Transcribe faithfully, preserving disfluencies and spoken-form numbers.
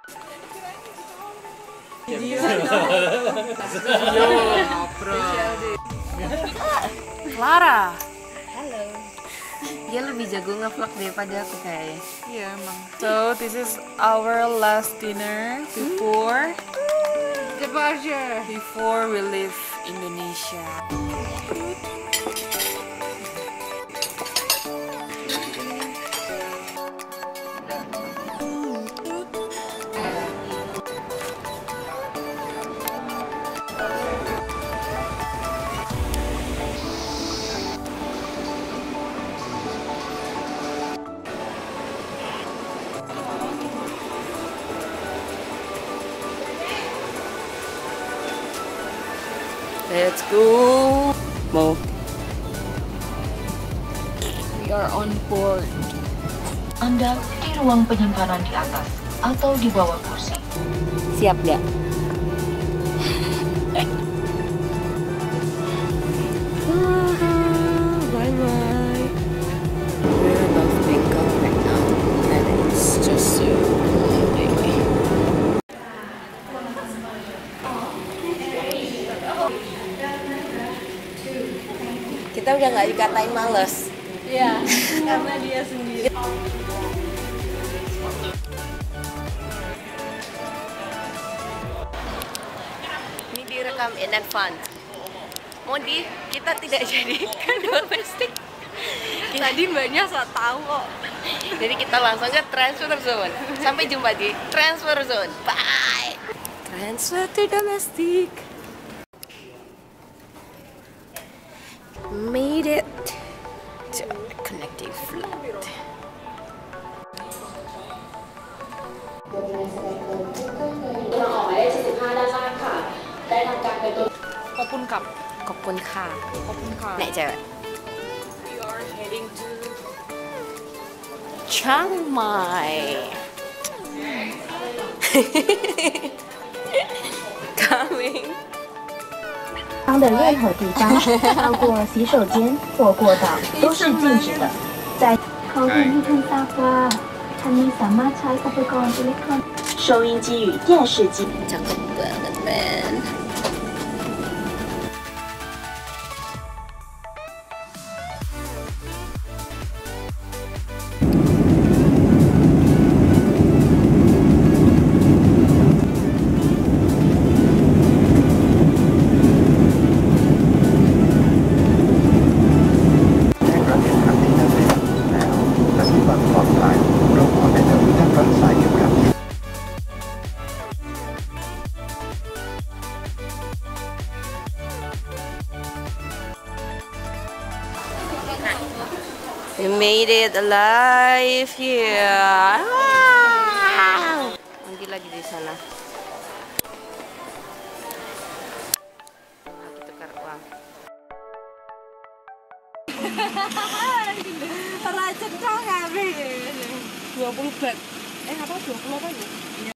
Clara. Halo. Dia lebih jago nge-vlog daripada aku kayaknya. Iya emang. So this is our last dinner before departure. Before we leave Indonesia. Let's go. Mau. We are on board. Anda di ruang penyimpanan di atas atau di bawah kursi. Siap nggak? Bye bye. We're above Bangkok right now, and it's just so lonely. Kita udah nggak dikatain males. Iya, karena dia sendiri. Ini direkam in advance. Modi, kita tidak jadikan domestik. Tadi mbaknya so tahu kok. Jadi kita langsung ke transfer zone. Sampai jumpa di transfer zone. Bye. Transfer to domestic. Made it to connecting flight. Kopun kap. Kopun ka. Kopun kap. Naik cewek. We are heading to Chiang Mai. Coming. 方的任何地方，包括洗手间或过道，都是禁止的。在เขาเรียนให้ท่านทราบว่าท่านไม่สามารถใช้อุปกรณ์อิเล็กทรอนิกส์收音机与电视机。 Cakep banget, man. We made it alive here. Wow. Nanti lagi di sana. Aku tukar uang. Racun kau ngapain? dua puluh bat. Eh apa dua puluh apa ya?